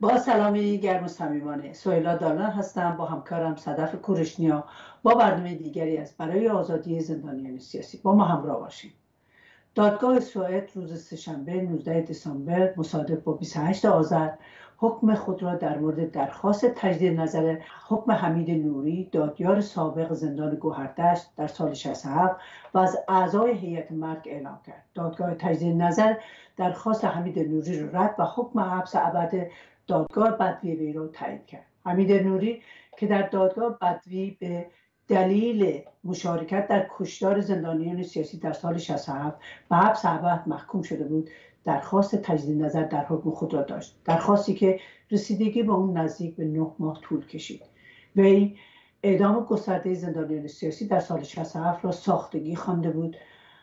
با سلامی گرم و صمیمانه، سهیلا دالان هستم با همکارم صدف کوروشنیا با برنامه دیگری از برای آزادی زندانیان سیاسی. با ما همراه باشید. دادگاه سوئد روز سه‌شنبه 19 دسامبر مصادف با 28 آذر حکم خود را در مورد درخواست تجدید نظر حکم حمید نوری، دادیار سابق زندان گوهردشت در سال 67 و از اعضای هیئت مرگ اعلام کرد. دادگاه تجدید نظر درخواست حمید نوری را رد و حکم حبس ابد دادگاه بدوی وی را تایید کرد. حمید نوری که در دادگاه بدوی به دلیل مشارکت در کشتار زندانیان سیاسی در سال 67 به حبس ابد محکوم شده بود، درخواست تجدید نظر در حکم خود را داشت، درخواستی که رسیدگی به اون نزدیک به 9 ماه طول کشید. وی اعدام گسترده زندانیان سیاسی در سال 67 را ساختگی خوانده بود.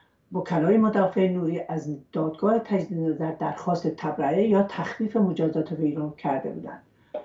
وکلای مدافع نوری از دادگاه تجدید نظر درخواست تبرئه یا تخفیف مجازات وی را کرده بودند.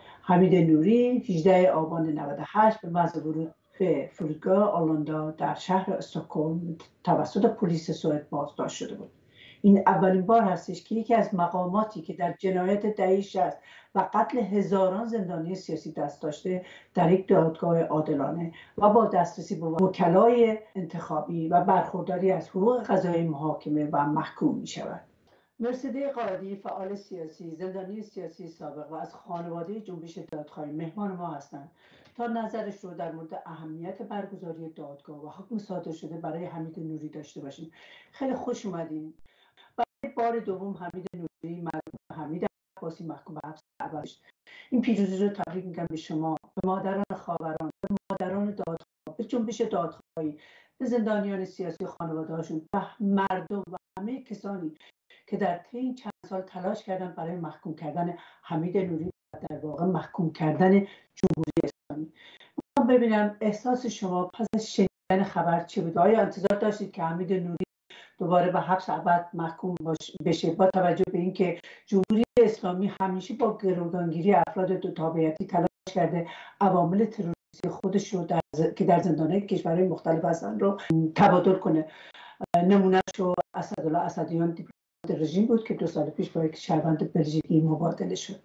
حمید نوری 18 آبان 98 به محض ورود به فرودگاه آرلاندا در شهر استکهلم توسط پلیس سوئد بازداشت شده بود. این اولین بار هستش که یکی از مقاماتی که در جنایت دهه 60 و قتل هزاران زندانی سیاسی دست داشته در یک دادگاه عادلانه و با دسترسی به وکلای انتخابی و برخورداری از حقوق قضایی محاکمه و محکوم می شود. مرسده قائدی، فعال سیاسی، زندانی سیاسی سابق و از خانواده جنبش دادخواهی مهمان ما هستند تا نظرش رو در مورد اهمیت برگزاری دادگاه و حکم صادر شده برای حمید نوری داشته باشیم. خیلی خوش اومدین. برای بار دوم حمید نوری مرحوم حمید عباسی محکوم به حبس ابد. این پیروزی رو تبریک میگم به شما، به مادران خاوران، به مادران دادخواه، به جنبش دادخواهی، به زندانیان سیاسی و خانواده‌هاشون و مردم و همه کسانی که در طی این چند سال تلاش کردن برای محکوم کردن حمید نوری و در واقع محکوم کردن جمهوری اسلامی. من ببینم احساس شما پس از شنیدن خبر چه بود؟ آیا انتظار داشتید که حمید نوری دوباره به حبس ابد محکوم بشه با توجه به اینکه جمهوری اسلامی همیشه با گروگانگیری افراد دو تابعیتی تلاش کرده عوامل تروریستی خودش رو که در زندانهای کشورهای مختلف هستن رو تبادل کنه؟ نمونهش رو اسدالله اسدیان رژیم بود که 2 سال پیش با یک شهروند بلژیکی مبادله شد.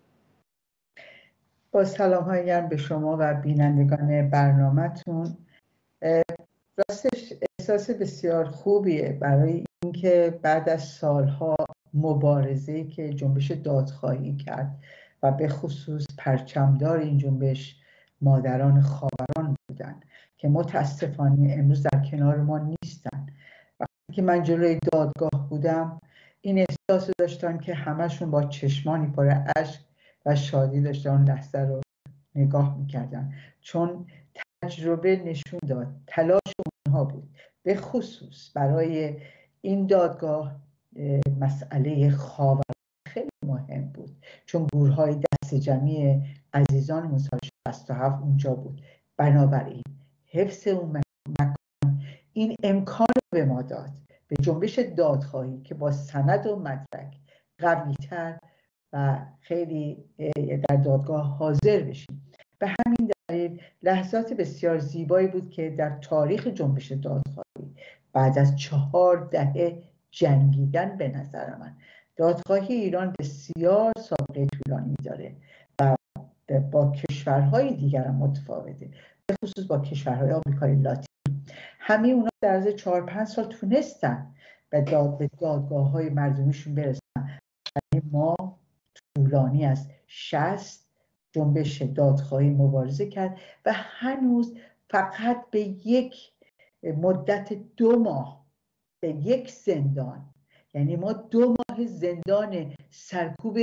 با سلام‌های گرم به شما و بینندگان برنامه‌تون. راستش احساس بسیار خوبیه برای اینکه بعد از سالها مبارزه‌ای که جنبش دادخواهی کرد و به خصوص پرچمدار این جنبش مادران خاوران بودن که متاسفانه امروز در کنار ما نیستن. وقتی که من جلوی دادگاه بودم این احساس داشتم که همشون با چشمانی پر اشک و شادی داشتن اون لحظه رو نگاه میکردن، چون تجربه نشون داد تلاش اونها بود. به خصوص برای این دادگاه مسئله خاوران خیلی مهم بود، چون گورهای دست جمعی عزیزان سال 67 اونجا بود. بنابراین حفظ اون مکان این امکان رو به ما داد، به جنبش دادخواهی که با سند و مدرک قوی‌تر و خیلی در دادگاه حاضر بشیم. به همین دلیل لحظات بسیار زیبایی بود که در تاریخ جنبش دادخواهی بعد از 4 دهه جنگیدن، به نظر من دادخواهی ایران بسیار سابقه طولانی داره و با کشورهای دیگر هم متفاوته، به خصوص با کشورهای آمریکای لاتین. همه اونا در از 4-5 سال تونستن به دادگاه‌های مردمیشون برسن. ما طولانی از 60 جنبش دادخواهی مبارزه کرد و هنوز فقط به یک مدت 2 ماه به یک زندان، یعنی ما 2 ماه زندان سرکوب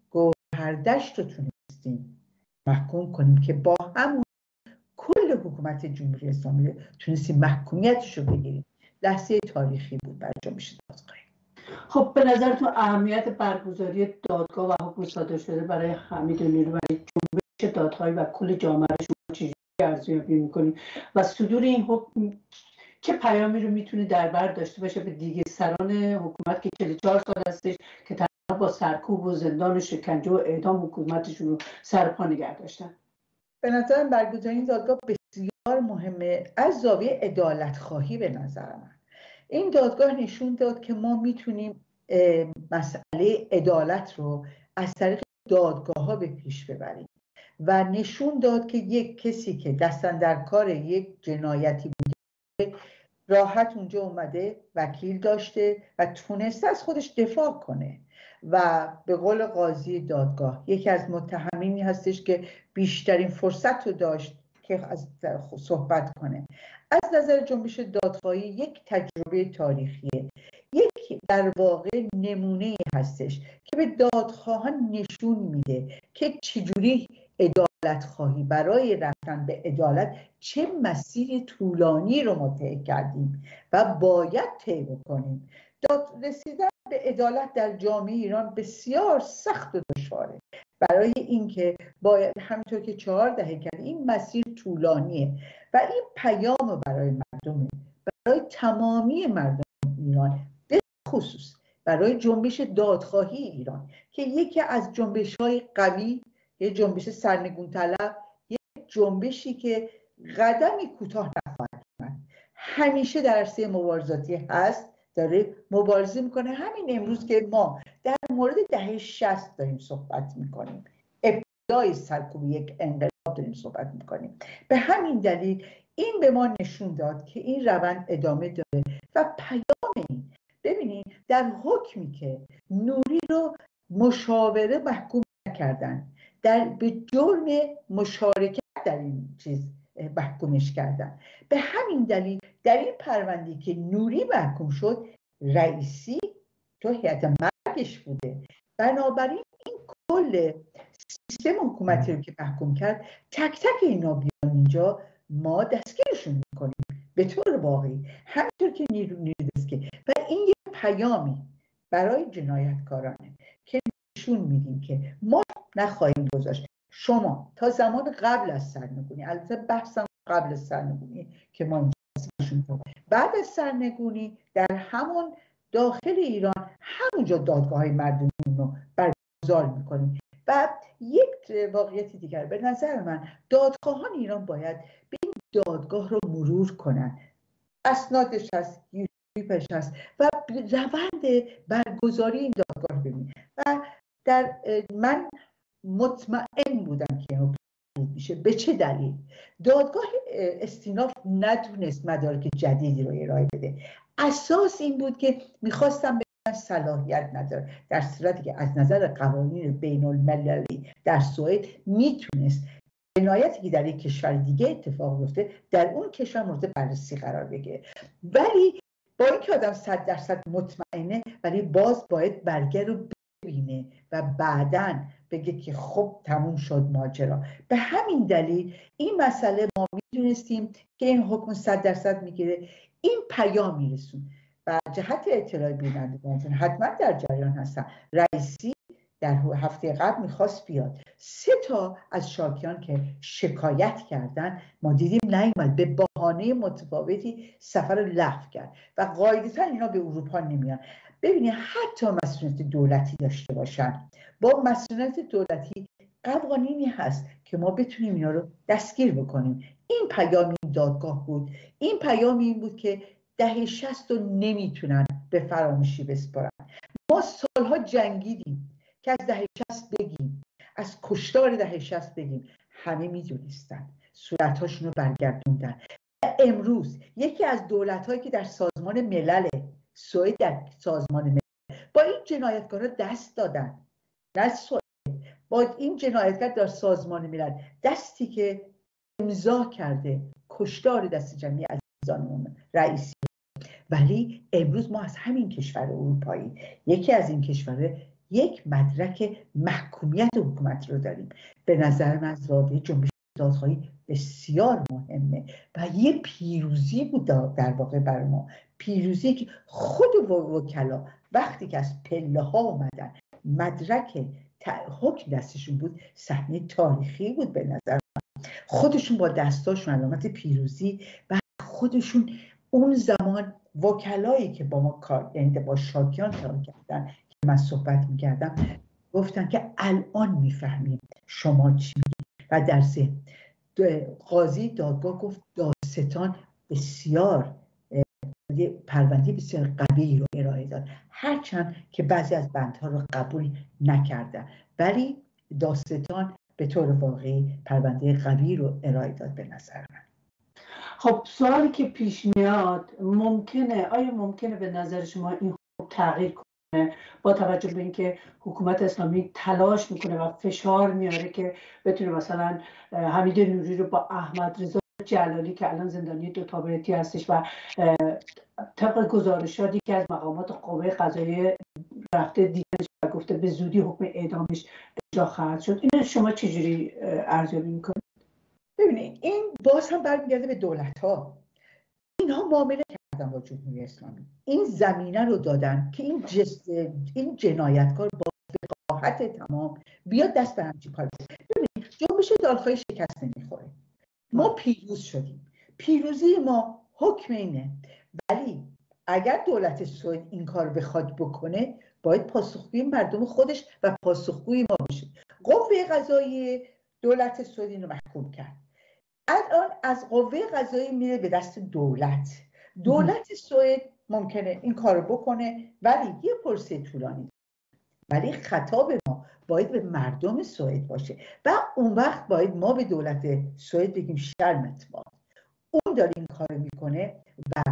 گوهردشت رو تونستیم محکوم کنیم که با همون کل حکومت جمهوری اسلامی رو تونستیم محکومیتش رو بگیریم. لحظه تاریخی بود برای جنبش دادخواهی. خب به نظرتون اهمیت برگزاری دادگاه و حکم صادر شده برای حمید نوری و جنبش دادخواهی و کل جامعه شما چجوری ارزیابی می‌کنید و صدور این حکم چه پیامی رو میتونه در بر داشته باشه به دیگه سران حکومت که 44 سال هستش که تنها با سرکوب و زندان و شکنجه و اعدام حکومتشون رو سر پا نگه داشتن؟ به نظرم برگزاری این دادگاه بسیار مهمه از زاویه عدالت خواهی. به نظر من این دادگاه نشون داد که ما میتونیم مسئله عدالت رو از طریق دادگاه ها به پیش ببریم و نشون داد که یک کسی که دستن در کار یک جنایتی بوده راحت اونجا اومده، وکیل داشته و تونسته از خودش دفاع کنه و به قول قاضی دادگاه یکی از متهمینی هستش که بیشترین فرصت رو داشت که از صحبت کنه. از نظر جنبش دادخواهی یک تجربه تاریخیه، یک در واقع نمونه هستش که به دادخواهان نشون میده که چجوری عدالت خواهی برای رفتن به عدالت چه مسیر طولانی رو ما طی کردیم و باید طی بکنیم. رسیدن به عدالت در جامعه ایران بسیار سخت و دشواره، برای اینکه باید همینطور که 4 دهه کرد این مسیر طولانیه و این پیام برای مردم، برای تمامی مردم ایران، به خصوص برای جنبش دادخواهی ایران که یکی از جنبش‌های قوی، یک جنبش سرنگون طلب، یک جنبشی که قدمی کوتاه نخواهد کرد، همیشه در عرصه مبارزاتی هست، داره مبارزه میکنه. همین امروز که ما در مورد دهه 60 داریم صحبت میکنیم، ابتدای سرکوب یک انقلاب داریم صحبت میکنیم، به همین دلیل این به ما نشون داد که این روند ادامه داره و پیام این، ببینید در حکمی که نوری رو مشاوره محکوم نکردن، به جرم مشارکت در این چیز محکومش کردن، به همین دلیل در این پرونده‌ای که نوری محکوم شد، رئیسی تو هیئت مرگش بوده. بنابراین این کل سیستم حکومتی رو که محکوم کرد، تک تک اینا بیان اینجا ما دستگیرشون میکنیم به طور واقعی، همینطور که نیرو دستگیر. و این یه پیامی برای جنایتکارانه که نشون میدیم که ما نخواهیم گذاشت شما تا زمان قبل از سرنگونی، البته بحثم قبل از سرنگونی که ما اینجا بعد از سرنگونی در همون داخل ایران همونجا دادگاه‌های مردمی رو برگزار میکنیم. و یک واقعیت دیگر، به نظر من دادخواهان ایران باید به این دادگاه رو مرور کنن، اسنادش هست، یوتیوبش هست و روند برگزاری این دادگاه رو ببینید. و من مطمئن بودم که این میشه. به چه دلیل؟ دادگاه استیناف نتونست مدارک جدیدی رو ارائه بده. اساس این بود که میخواستم بگن صلاحیت نداره، در صورتی که از نظر قوانین بین المللی در سوئد میتونست جنایتی که در یک کشور دیگه اتفاق بیفته در اون کشور مورد بررسی قرار بگیره. ولی با اینکه آدم 100% مطمئنه، ولی باز باید برگه رو ببینه و بعداً بگه که خب تموم شد ماجرا. به همین دلیل این مسئله ما میدونستیم که این حکم 100% میگیره، این پیام میرسون. و جهت اطلاع بینندگان حتما در جریان هستن، رئیسی در هفته قبل میخواست بیاد، 3 تا از شاکیان که شکایت کردن ما دیدیم نیومد، به بهانه متفاوتی سفر رو لغو کرد و قاعدتاً اینا به اروپا نمیان. ببینید حتی مسئولیت دولتی داشته باشن، با مسئولیت دولتی قوانینی هست که ما بتونیم اینا رو دستگیر بکنیم. این پیام این دادگاه بود، این پیام این بود که دهه 60 رو نمیتونن به فراموشی بسپارن. ما سالها جنگیدیم که از دهه 60 بگیم، از کشتار دهه 60 بگیم، همه میدونستن، صورتهاشون رو برگردوندن. و امروز یکی از دولت‌هایی که در سازمان ملل، سوئد در سازمان ملل با این جنایتکارا دست دادن، نه سوئد، با این جنایتکار در سازمان ملل دستی که امضا کرده کشتار دست جمعی عزیزانمون رئیسی. ولی امروز ما از همین کشور اروپایی، یکی از این کشورها، یک مدرک محکومیت حکومت رو داریم. به نظر من زاویه جنبش دادخواهی بسیار مهمه و یه پیروزی بود در واقع بر ما، پیروزی که خود وکلا وقتی که از پله ها اومدن مدرک حکم دستشون بود، صحنه تاریخی بود به نظر من. خودشون با دستاشون علامت پیروزی و خودشون اون زمان وکلایی که با ما کار، یعنی با شاکیان کار کردن که من صحبت میکردم، گفتن که الان میفهمیم شما چی میگید. و در ذهن قاضی دادگاه گفت دادستان بسیار پرونده بسیار قوی رو ارائه داد، هرچند که بعضی از بندها رو قبول نکردن، ولی دادستان به طور واقعی پرونده قوی رو ارائه داد به نظر من. خب سوالی که پیش میاد آیا ممکنه به نظر شما این تغییر کنه با توجه به اینکه حکومت اسلامی تلاش میکنه و فشار میاره که بتونه مثلا حمید نوری رو با احمد رضا جلالی که الان زندانی دو تابعیتی هستش و طبق گزارشات یکی از مقامات قوه قضاییه رفته دیدنش و گفته به زودی حکم اعدامش اجرا خواهد شد، اینو شما چجوری ارزیابی میکنید؟ ببینید این باز هم برمیگرده به دولت‌ها. اینها معامله کردن با جمهوری اسلامی، این زمینه رو دادن که این جنایتکار با وقاحت تمام بیاد دست به همچین کاری. ببینید جنبش دادخواهی شکست نمیخوره. ما پیروز شدیم، پیروزی ما حکم اینه، ولی اگر دولت سوئد این کار بخواد بکنه باید پاسخگوی مردم خودش و پاسخگوی ما باشه. قوه قضاییه دولت سوئد اینو محکوم کرد، الان از قوه قضاییه میره به دست دولت سوئد ممکنه این کارو بکنه ولی یه پروسه طولانی، ولی خطاب ما باید به مردم سوئد باشه و اون وقت باید ما به دولت سوئد بگیم شرمت باد، اون داره این کارو میکنه و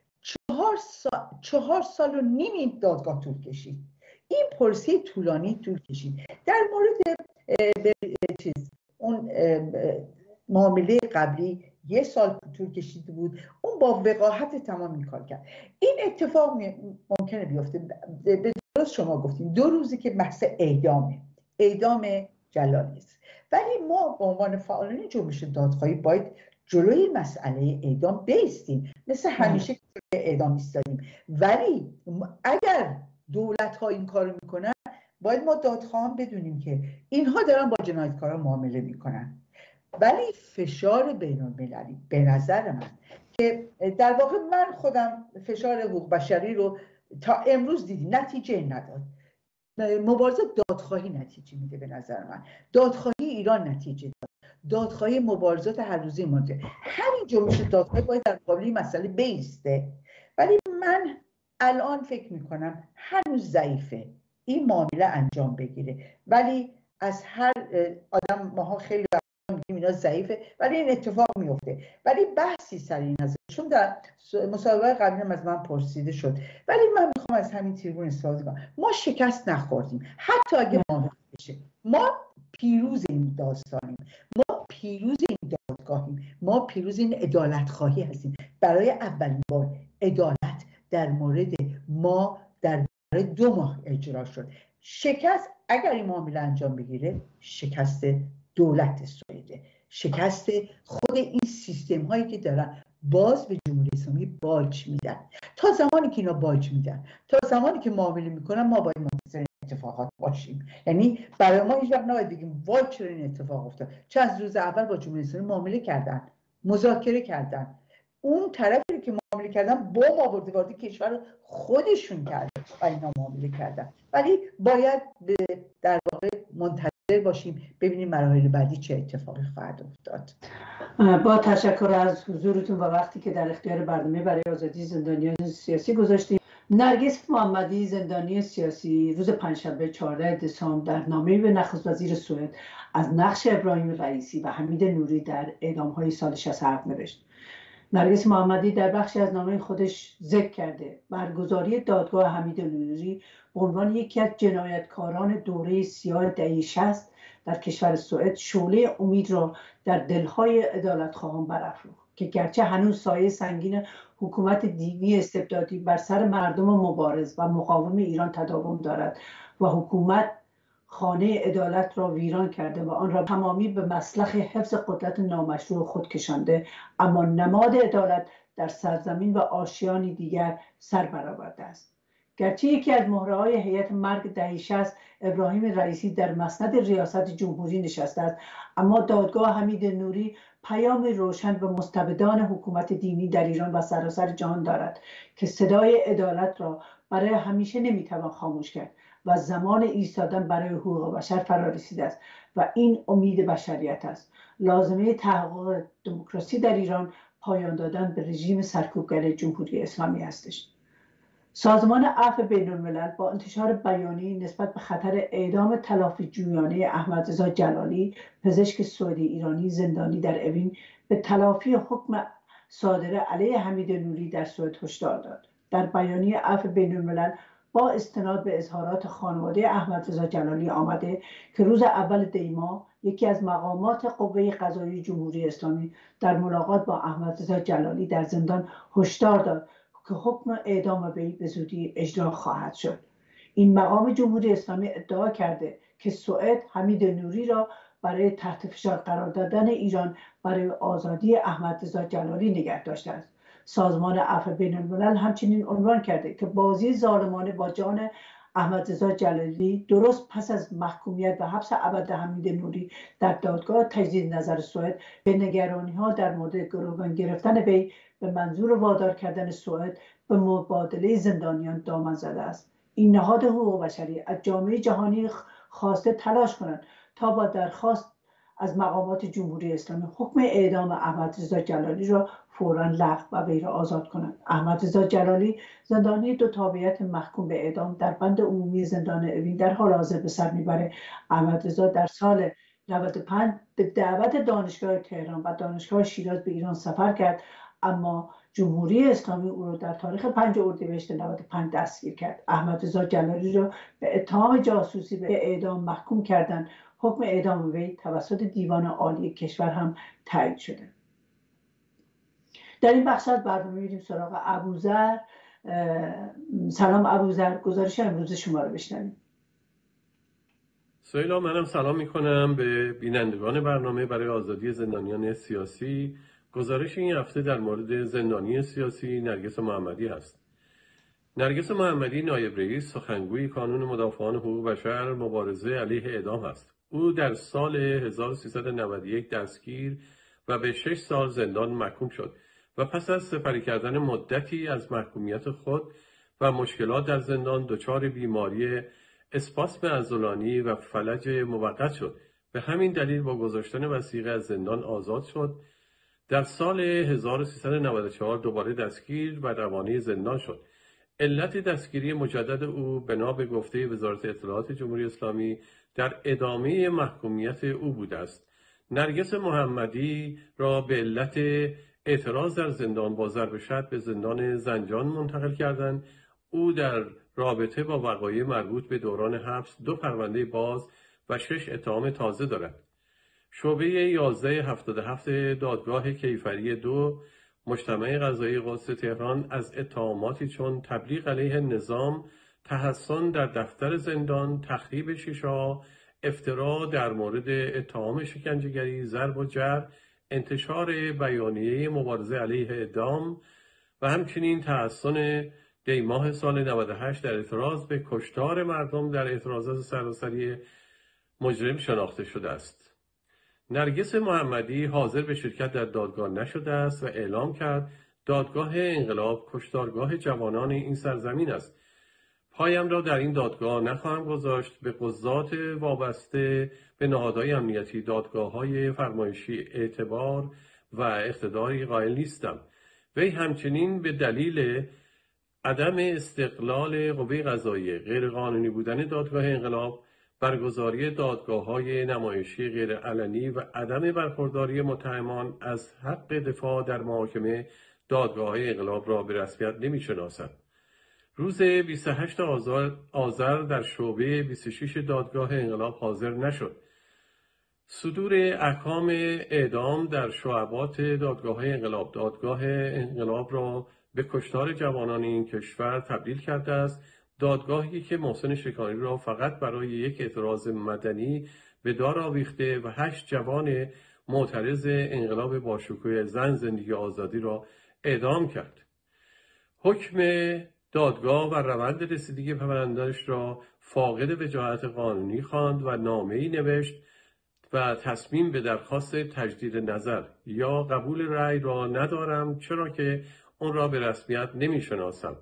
4.5 سال این دادگاه طول کشید، این پروسه طولانی طول کشید. در مورد اون معامله قبلی 1 سال طول کشیده بود، اون با وقاحت تمام این کار کرد. این اتفاق ممکنه بیفته. به درست شما گفتیم 2 روزی که بحث اعدام جلالی است، ولی ما به عنوان فعالان جنبش دادخواهی باید جلوی مسئله اعدام بایستیم، مثل همیشه جلوی اعدام ایستادیم. ولی اگر دولت ها این کارو میکنن باید ما دادخواهان بدونیم که اینها دارن با جنایتکاران معامله میکنن. ولی فشار بین‌المللی به نظر من که در واقع من خودم فشار حقوق بشری رو تا امروز دیدیم نتیجه نداد. مبارزه دادخواهی نتیجه میده، به نظر من دادخواهی ایران نتیجه داد، دادخواهی مبارزات هر روزی مونده. همین جنبش دادخواهی باید در مقابل این مسئله بایسته، ولی من الان فکر میکنم هنوز ضعیفه این معامله انجام بگیره. ولی از هر آدم ماها خیلی میگیم اینا ضعیفه، ولی این اتفاق میفته. ولی بحثی سر این از چون در مسابقه قبلی از من پرسیده شد، ولی من میخوام از همین تریبون استفاده کنم. ما شکست نخوردیم، حتی اگه معامله بشه ما پیروز این داستانیم، ما پیروز این دادگاهیم، ما پیروز این عدالت خواهی هستیم. برای اولین بار عدالت در مورد ما در 2 ماه اجرا شد. شکست اگر این معامله انجام بگیره شکست دولت سوئد، شکست خود این سیستم هایی که دارن باز به جمهوری اسلامی باج میدن. تا زمانی که اینا باج میدن، تا زمانی که معامله میکنن، ما باید منتظر اتفاقات باشیم. یعنی برای ما هیچ وقت نباید بگیم وای چرا این اتفاق افتاد. چه از روز اول با جمهوری اسلامی معامله کردن، مذاکره کردن، اون طرفی که معامله کردن بمب آورده وارد کشور خودشون کرده و اینا معامله کردن. ولی باید در واقع منتظر باشیم ببینیم مراحل بعدی چه اتفاقی خواهد افتاد. با تشکر از حضورتون و وقتی که در اختیار برنامه برای آزادی زندانیان سیاسی گذاشتیم. نرگس محمدی زندانی سیاسی روز پنجشنبه 14 دسامبر در نامه‌ای به نخست وزیر سوئد از نقش ابراهیم رئیسی و حمید نوری در اعدام‌های سال 67 نوشت. نرگس محمدی در بخشی از نامه خودش ذکر کرده برگزاری دادگاه حمید نوری به عنوان یکی از جنایتکاران دوره سیاه دهه 60 در کشور سوئد شعله امید را در دلهای عدالتخواهان برافروخت که گرچه هنوز سایه سنگین حکومت دیوی استبدادی بر سر مردم مبارز و مقاوم ایران تداوم دارد و حکومت خانه عدالت را ویران کرده و آن را تمامی به مصلحت حفظ قدرت نامشروع خود کشانده، اما نماد عدالت در سرزمین و آشیانی دیگر سر برآورده است. گرچه یکی از مهره‌های هیئت مرگ دهه 60 ابراهیم رئیسی در مسند ریاست جمهوری نشسته است، اما دادگاه حمید نوری پیام روشن به مستبدان حکومت دینی در ایران و سراسر جهان دارد که صدای عدالت را برای همیشه نمیتوان خاموش کرد و زمان ایستادن برای حقوق بشر فرا رسیده است و این امید بشریت است. لازمه تحقق دموکراسی در ایران پایان دادن به رژیم سرکوبگر جمهوری اسلامی هستش. سازمان عفو بین‌الملل با انتشار بیانیه‌ای نسبت به خطر اعدام تلافی جویانه احمدرضا جلالی، پزشک سوئدی ایرانی زندانی در اوین، به تلافی حکم صادره علیه حمید نوری در سوئد هشدار داد. در بیانیه عفو بین‌الملل با استناد به اظهارات خانواده احمدرضا جلالی آمده که روز اول دی ماه یکی از مقامات قوه قضاییه جمهوری اسلامی در ملاقات با احمدرضا جلالی در زندان هشدار داد که حکم اعدام وی به زودی اجرا خواهد شد. این مقام جمهوری اسلامی ادعا کرده که سوئد حمید نوری را برای تحت فشار قرار دادن ایران برای آزادی احمدرضا جلالی نگه داشته است. سازمان عفو بین‌الملل همچنین عنوان کرده که بازی ظالمانه با جان احمدرضا جلالی درست پس از محکومیت و حبس ابد حمید نوری در دادگاه تجدید نظر سوئد به نگرانی‌ها در مورد گروگان گرفتن وی به منظور وادار کردن سوئد به مبادله زندانیان دامن زده است. این نهاد حقوق بشری از جامعه جهانی خواسته تلاش کنند تا با درخواست از مقامات جمهوری اسلامی حکم اعدام احمدرضا جلالی را فوراً لغو و وی را آزاد کنند. احمدرضا جلالی زندانی دو تابعیت محکوم به اعدام در بند عمومی زندان اوین در حال حاضر به سر میبره. احمدرضا در سال 95 به دعوت دانشگاه تهران و دانشگاه شیراز به ایران سفر کرد، اما جمهوری اسلامی او را در تاریخ 5 اردیبهشت 95 دستگیر کرد. احمدرضا جلالی را به اتهام جاسوسی به اعدام محکوم کردند. حکم اعدام وی توسط دیوان عالی کشور هم تایید شده. در این بخش از برنامه میریم سراغ ابوذر. سلام ابوذر، گزارش امروز شما رو بشنویم. سهیلا، منم سلام میکنم به بینندگان برنامه برای آزادی زندانیان سیاسی. گزارش این هفته در مورد زندانی سیاسی نرگس محمدی هست. نرگس محمدی نایب رئیس سخنگوی کانون مدافعان حقوق بشر مبارزه علیه اعدام است. او در سال 1391 دستگیر و به 6 سال زندان محکوم شد و پس از سپری کردن مدتی از محکومیت خود و مشکلات در زندان دچار بیماری اسپاسم عضلانی و فلج موقت شد. به همین دلیل با گذاشتن وثیقه از زندان آزاد شد. در سال 1394 دوباره دستگیر و روانه زندان شد. علت دستگیری مجدد او بنا به گفته وزارت اطلاعات جمهوری اسلامی در ادامه محکومیت او بوده است. نرگس محمدی را به علت اعتراض در زندان با ضرب شدید به زندان زنجان منتقل کردند. او در رابطه با وقایع مربوط به دوران حبس 2 پرونده باز و 6 اتهام تازه دارد. شعبه 1177 دادگاه کیفری 2 مجتمع قضایی قدس تهران از اتهاماتی چون تبلیغ علیه نظام، تحصن در دفتر زندان، تخریب شیشه‌ها، افترا در مورد اتهام شکنجه‌گری، ضرب و جرح، انتشار بیانیه مبارزه علیه اعدام و همچنین تحصن دی ماه سال 98 در اعتراض به کشتار مردم در اعتراضات سراسری مجرم شناخته شده است. نرگس محمدی حاضر به شرکت در دادگاه نشده است و اعلام کرد دادگاه انقلاب کشتارگاه جوانان این سرزمین است. پایم را در این دادگاه نخواهم گذاشت. به قضات وابسته به نهادهای امنیتی دادگاه‌های فرمایشی اعتبار و اقتداری قائل نیستم. وی همچنین به دلیل عدم استقلال قوه قضاییه، غیرقانونی بودن دادگاه انقلاب، برگزاری دادگاه‌های نمایشی غیرعلنی و عدم برخورداری متهمان از حق دفاع در محاکمه دادگاه‌های انقلاب را به رسمیت نمی‌شناسد. روز 28 آذر در شعبه 26 دادگاه انقلاب حاضر نشد. صدور احکام اعدام در شعبات دادگاه‌های انقلاب، دادگاه انقلاب را به کشتار جوانان این کشور تبدیل کرده است. دادگاهی که محسن شکانی را فقط برای یک اعتراض مدنی به دار آویخته و 8 جوان معترض انقلاب باشکوه زن زندگی آزادی را اعدام کرد. حکم دادگاه و روند رسیدگی پرونده‌اش را فاقد وجاهت قانونی خواند و نامه‌ای نوشت و تصمیم به درخواست تجدید نظر یا قبول رأی را ندارم، چرا که اون را به رسمیت نمی‌شناسم.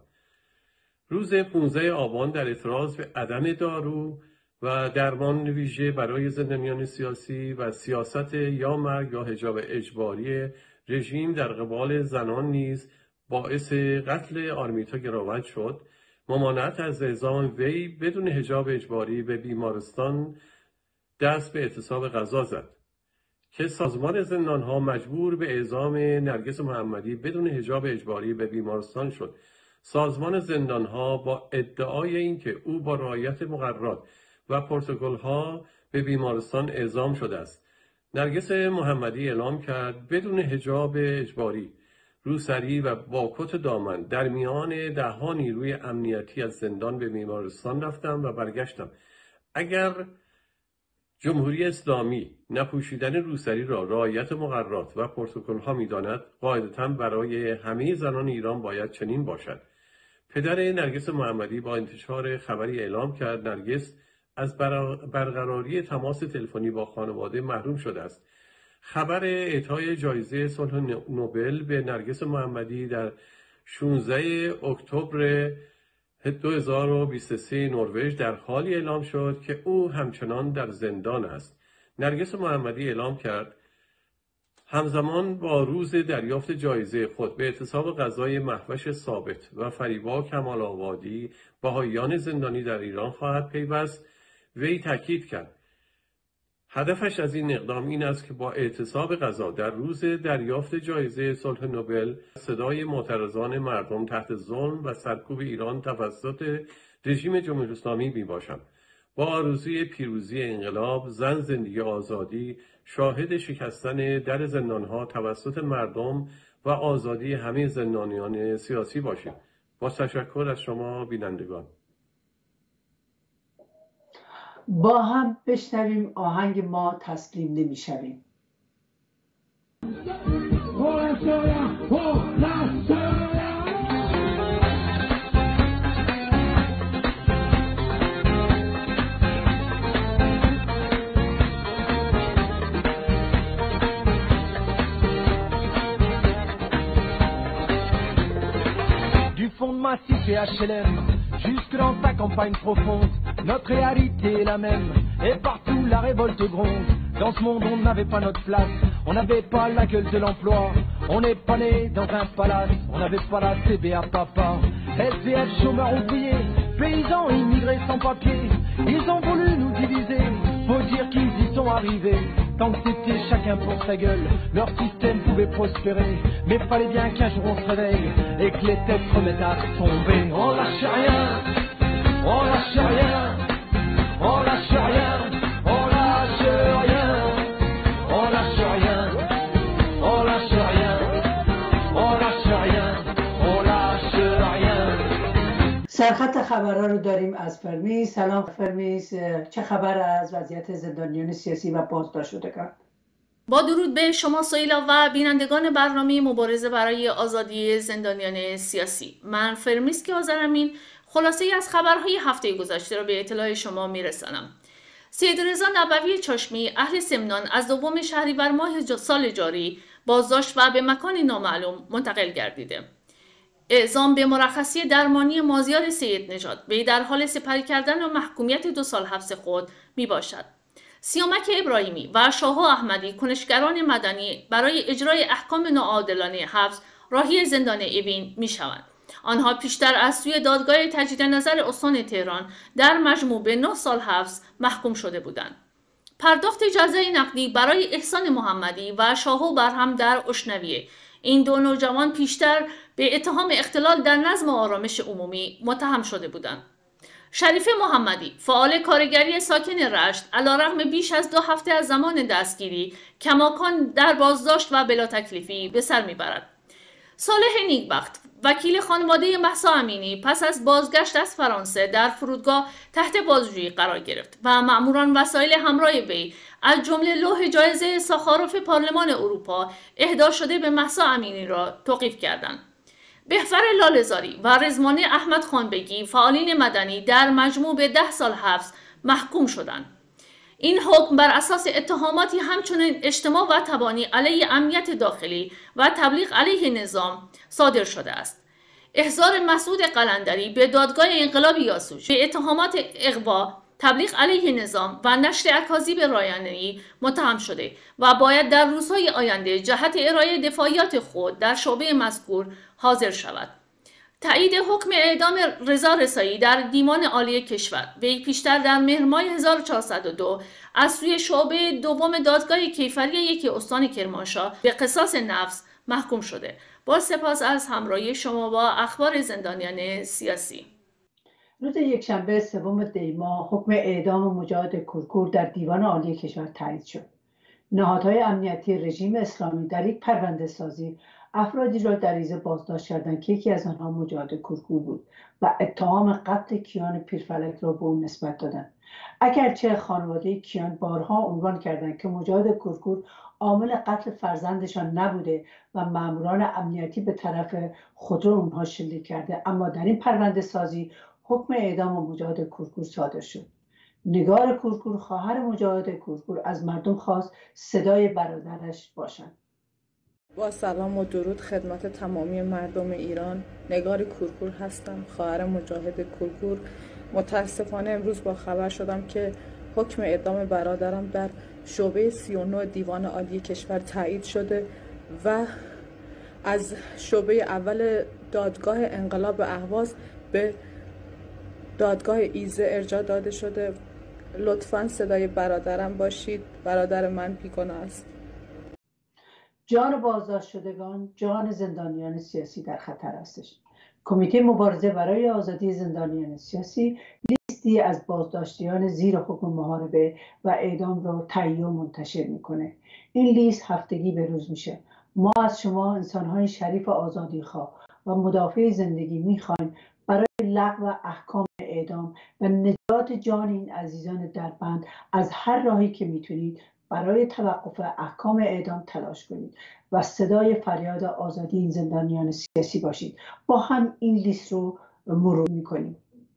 روز 15 آبان در اعتراض به عدم دارو و درمان ویژه برای زندانیان سیاسی و سیاست یا مرگ یا حجاب اجباری رژیم در قبال زنان نیز باعث قتل آرمیتا گراوند شد. ممانعت از اعزام وی بدون حجاب اجباری به بیمارستان دست به اعتصاب غذا زد که سازمان زندانها مجبور به اعزام نرگس محمدی بدون حجاب اجباری به بیمارستان شد. سازمان زندانها با ادعای اینکه او با رعایت مقررات و پروتکل‌ها به بیمارستان اعزام شده است. نرگس محمدی اعلام کرد بدون حجاب اجباری، روسری و با کت دامن در میان ده‌ها نیروی امنیتی از زندان به بیمارستان رفتم و برگشتم. اگر جمهوری اسلامی نپوشیدن روسری را رعایت مقررات و پروتکل‌ها می‌داند، قاعدتاً برای همه زنان ایران باید چنین باشد. پدر نرگس محمدی با انتشار خبری اعلام کرد نرگس از برقراری تماس تلفنی با خانواده محروم شده است. خبر اعطای جایزه صلح نوبل به نرگس محمدی در 16 اکتبر 2023 نروژ در حالی اعلام شد که او همچنان در زندان است. نرگس محمدی اعلام کرد همزمان با روز دریافت جایزه خود به اعتصاب غذای مهوش ثابت و فریبا کمال آبادی بهائیان زندانی در ایران خواهد پیوست. وی تاکید کرد هدفش از این اقدام این است که با اعتصاب غذا در روز دریافت جایزه صلح نوبل صدای معترضان مردم تحت ظلم و سرکوب ایران توسط رژیم جمهوری اسلامی میباشم. با آرزوی پیروزی انقلاب، زن، زندگی، آزادی، شاهد شکستن در زندانها توسط مردم و آزادی همه زندانیان سیاسی باشیم. با تشکر از شما بینندگان. با هم بشنویم آهنگ ما تسلیم نمی‌شویم. Du fond de Massif et HLM, jusque dans ta campagne profonde, notre réalité est la même, et partout la révolte gronde. Dans ce monde on n'avait pas notre place, on n'avait pas la gueule de l'emploi, on n'est pas né dans un palace, on n'avait pas la CBA papa. SDF, chômeurs, ouvriers, paysans, immigrés sans papier, ils ont voulu nous diviser, faut dire qu'ils y sont arrivés. Tant que c'était chacun pour sa gueule, leur système pouvait prospérer, mais fallait bien qu'un jour on se réveille et que les têtes remettent à tomber. On lâche rien, on lâche rien, on lâche rien, on lâche rien, on lâche rien, on lâche rien, on lâche rien, on lâche rien. سرخط خبرها رو داریم از فرمیز. سلام فرمیز، چه خبر از وضعیت زندانیان سیاسی و بازداشت شدگان؟ با درود به شما سهیلا و بینندگان برنامه مبارزه برای آزادی زندانیان سیاسی. من فرمیز که آذرامین خلاصه از خبرهای هفته گذشته را به اطلاع شما میرسانم. سید رضا نبوی چاشمی اهل سمنان از 2 شهریور ماه سال جاری بازداشت و به مکانی نامعلوم منتقل گردیده. اعزام به مرخصی درمانی مازیار سید نژاد وی در حال سپری کردن و محکومیت 2 سال حبس خود می باشد. سیامک ابراهیمی و شاهو احمدی کنشگران مدنی برای اجرای احکام ناعادلانه حبس راهی زندان اوین می شوند. آنها پیشتر از سوی دادگاه تجدید نظر استان تهران در مجموع به 9 سال حبس محکوم شده بودند. پرداخت جزای نقدی برای احسان محمدی و شاهو برهم در اشنویه. این 2 نوجوان پیشتر به اتهام اختلال در نظم آرامش عمومی متهم شده بودند. شریف محمدی فعال کارگری ساکن رشت علیرغم بیش از 2 هفته از زمان دستگیری کماکان در بازداشت و بلا تکلیفی به سر میبرد. صالح نیکبخت وکیل خانواده مهسا امینی پس از بازگشت از فرانسه در فرودگاه تحت بازجویی قرار گرفت و مأموران وسایل همراه وی از جمله لوح جایزه ساخاروف پارلمان اروپا اهدا شده به مهسا امینی را توقیف کردند. بهفر لاله‌زاری و رضوان احمد خانبگی فعالین مدنی در مجموع به 10 سال حبس محکوم شدند. این حکم بر اساس اتهاماتی همچنین اجتماع و تبانی علیه امنیت داخلی و تبلیغ علیه نظام صادر شده است. احضار مسعود قلندری به دادگاه انقلاب یاسوج به اتهامات اغوا، تبلیغ علیه نظام و نشر اکاذیب رایانه‌ای متهم شده و باید در روزهای آینده جهت ارائه دفاعیات خود در شعبه مذکور حاضر شود. تایید حکم اعدام رضا رسایی در دیوان عالی کشور وی پیشتر در مهر ماه 1402 از سوی شعبه دوم دادگاه کیفری یک استان کرمانشاه به قصاص نفس محکوم شده. با سپاس از همراهی شما با اخبار زندانیان سیاسی. روز یکشنبه 3 دی ماه حکم اعدام مجاهد کورکور در دیوان عالی کشور تایید شد. نهادهای امنیتی رژیم اسلامی در یک پرونده سازی افرادی را در ریزه بازداشت کردند که یکی از آنها مجاهد کورکور بود و اتهام قتل کیان پیرفلک را به او نسبت دادند. اگرچه خانواده کیان بارها عنوان کردند که مجاهد کورکور عامل قتل فرزندشان نبوده و ماموران امنیتی به طرف خودرو اونها شلیک کرده، اما در این پرونده سازی حکم اعدام مجاهد کورکور صادر شد. نگار کورکور خواهر مجاهد کورکور از مردم خواست صدای برادرش باشند. با سلام و درود خدمت تمامی مردم ایران. نگار کورکور هستم، خواهر مجاهد کورکور. متاسفانه امروز با خبر شدم که حکم اعدام برادرم در شعبه 39 دیوان عالی کشور تایید شده و از شعبه اول دادگاه انقلاب اهواز به دادگاه ایزه ارجاع داده شده. لطفاً صدای برادرم باشید، برادر من بیگناه است. جان بازداشت شدگان، جان زندانیان سیاسی در خطر هستش. کمیته مبارزه برای آزادی زندانیان سیاسی لیستی از بازداشتیان زیر حکم محاربه و اعدام را تهیه و منتشر میکنه. این لیست هفتگی به روز میشه. ما از شما انسانهای شریف و آزادیخواه و مدافع زندگی میخوایم برای لغو احکام اعدام و نجات جان این عزیزان در بند از هر راهی که میتونید برای توقف احکام اعدام تلاش کنید و صدای فریاد آزادی این زندانیان سیاسی باشید. با هم این لیست رو مرور میکنیم.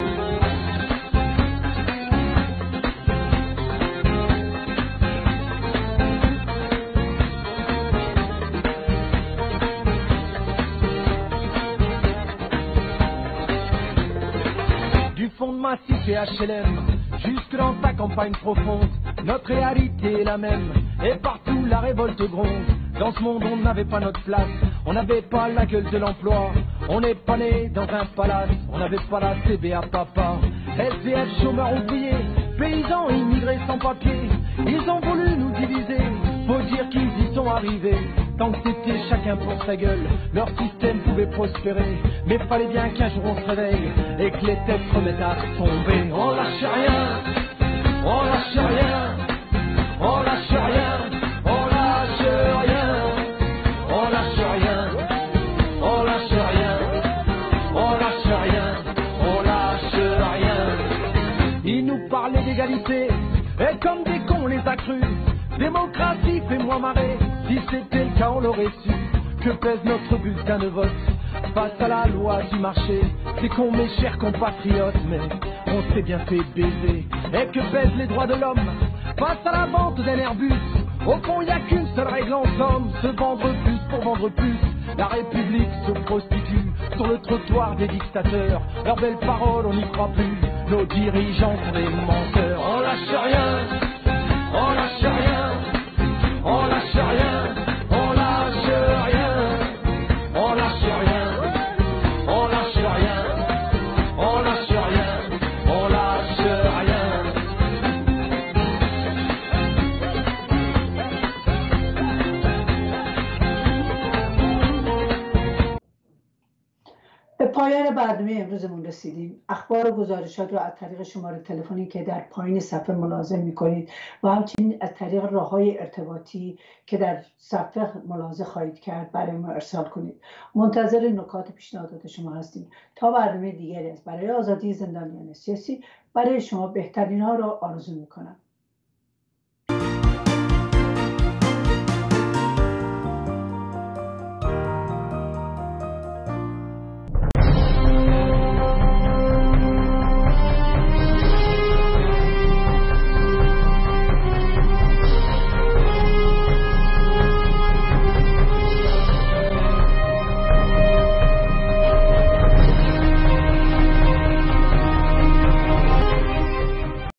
Fond massif et HLM, jusque dans sa campagne profonde, notre réalité est la même, et partout la révolte gronde. Dans ce monde on n'avait pas notre place, on n'avait pas la gueule de l'emploi, on n'est pas né dans un palace, on n'avait pas la CBA papa. SDF, chômeurs ouvriers, paysans, immigrés sans papier, ils ont voulu nous diviser, faut dire qu'ils y sont arrivés. Tant que c'était chacun pour sa gueule, leur système pouvait prospérer. Mais fallait bien qu'un jour on se réveille et que les têtes remettent à tomber. On lâche rien, on lâche rien, on lâche rien, on lâche rien, on lâche rien, on lâche rien, on lâche rien, on lâche rien. Ils nous parlaient d'égalité et comme des cons on les a crus. Démocratie, fais-moi marrer. Si c'était le cas, on l'aurait su. Que pèse notre bulletin de vote face à la loi du marché? C'est qu'on, mes chers compatriotes, mais on s'est bien fait baiser. Et que pèsent les droits de l'homme face à la vente d'un Airbus? Au fond, il n'y a qu'une seule règle en somme, se vendre plus pour vendre plus. La République se prostitue sur le trottoir des dictateurs. Leurs belles paroles, on n'y croit plus. Nos dirigeants sont des menteurs. On lâche rien, on lâche rien, on lâche rien, on lâche rien, on lâche rien, on lâche rien, on lâche rien, on lâche rien. به پایان برنامه امروزمون رسیدیم. اخبار و گزارشات را از طریق شماره تلفنی که در پایین صفحه ملاحظه می‌کنید و همچنین از طریق راه‌های ارتباطی که در صفحه ملاحظه خواهید کرد برای ما ارسال کنید. منتظر نکات پیشنهادات شما هستیم. تا برنامه دیگری از برای آزادی زندانیان سیاسی برای شما بهترین ها را آرزو می‌کنم.